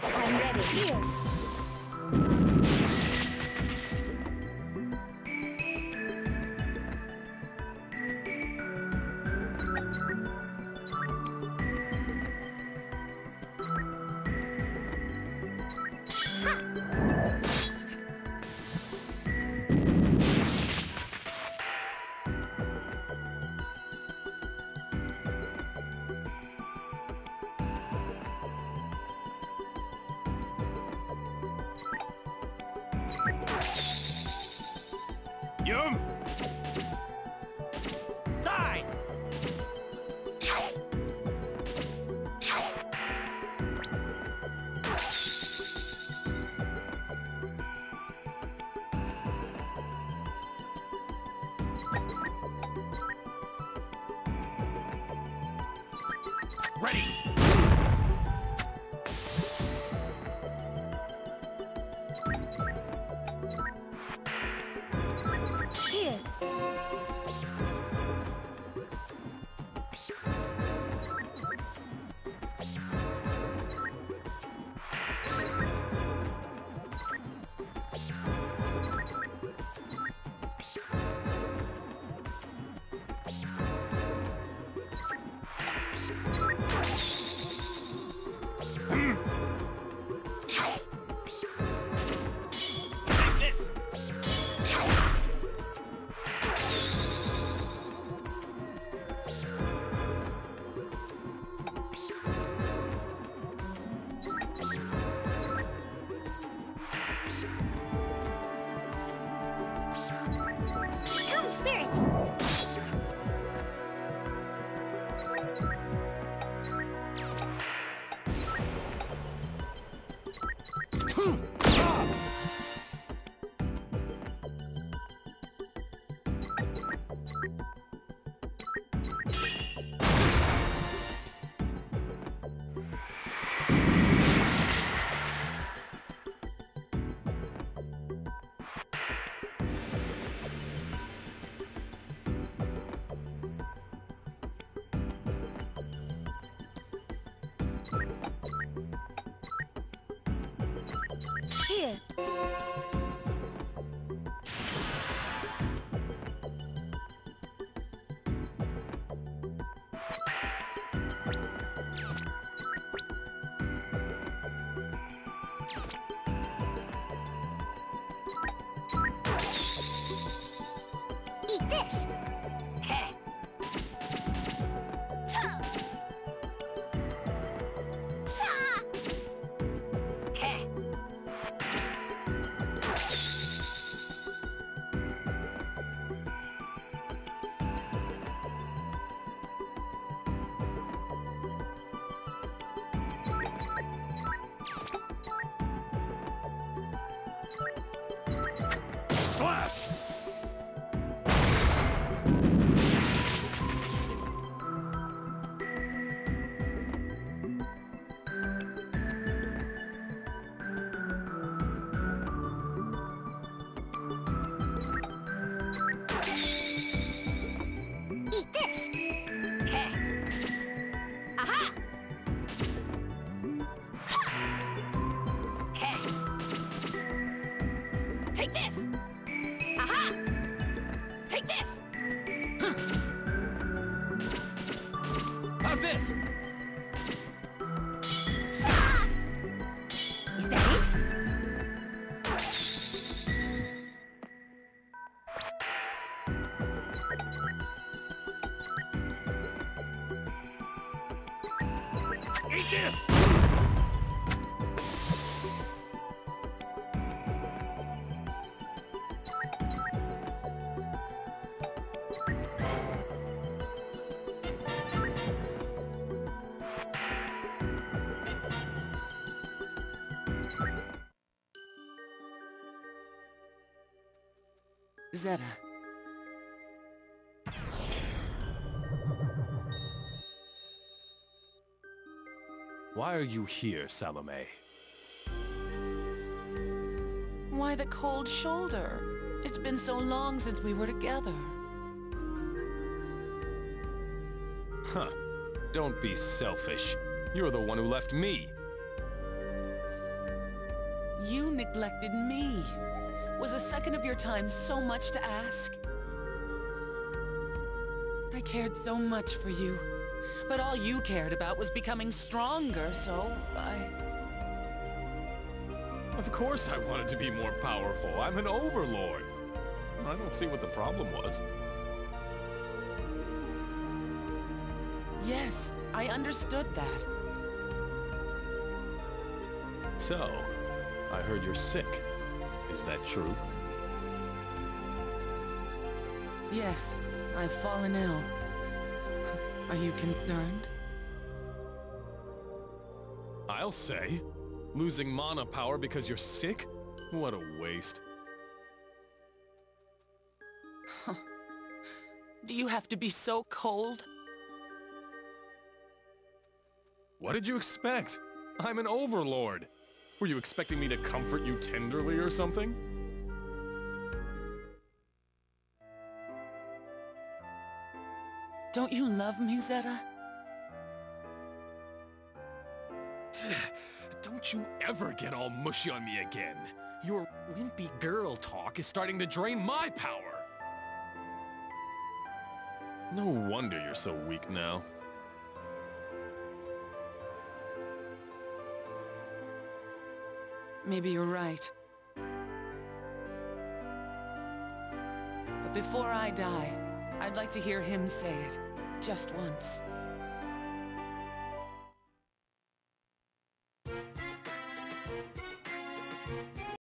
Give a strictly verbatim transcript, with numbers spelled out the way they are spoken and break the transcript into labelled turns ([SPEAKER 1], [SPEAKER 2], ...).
[SPEAKER 1] I'm ready. Here.
[SPEAKER 2] Yum! Die! Ready!
[SPEAKER 1] Here. Come, spirits! Here. Eat this. Heh. Cha. Cha. Heh.
[SPEAKER 2] Slash!
[SPEAKER 1] Eat this. Heh. Aha. Ha. Heh. Take this. Aha. Take this.
[SPEAKER 2] How's this?
[SPEAKER 1] Ah! Is that it?
[SPEAKER 2] Eat this!
[SPEAKER 3] Zeta.
[SPEAKER 2] Why are you here, Salome?
[SPEAKER 3] Why the cold shoulder? It's been so long since we were together.
[SPEAKER 2] Huh. Don't be selfish. You're the one who left me.
[SPEAKER 3] You neglected me. Was a second of your time so much to ask? I cared so much for you, but all you cared about was becoming stronger, so I...
[SPEAKER 2] Of course I wanted to be more powerful. I'm an Overlord. I don't see what the problem was.
[SPEAKER 3] Yes, I understood that.
[SPEAKER 2] So, I heard you're sick. Is that true?
[SPEAKER 3] Yes, I've fallen ill. Are you concerned?
[SPEAKER 2] I'll say. Losing mana power because you're sick? What a waste.
[SPEAKER 3] Do you have to be so cold?
[SPEAKER 2] What did you expect? I'm an Overlord. Were you expecting me to comfort you tenderly or something?
[SPEAKER 3] Don't you love me, Zeta?
[SPEAKER 2] Don't you ever get all mushy on me again. Your wimpy girl talk is starting to drain my power. No wonder you're so weak now.
[SPEAKER 3] Maybe you're right. But before I die, I'd like to hear him say it. Just once.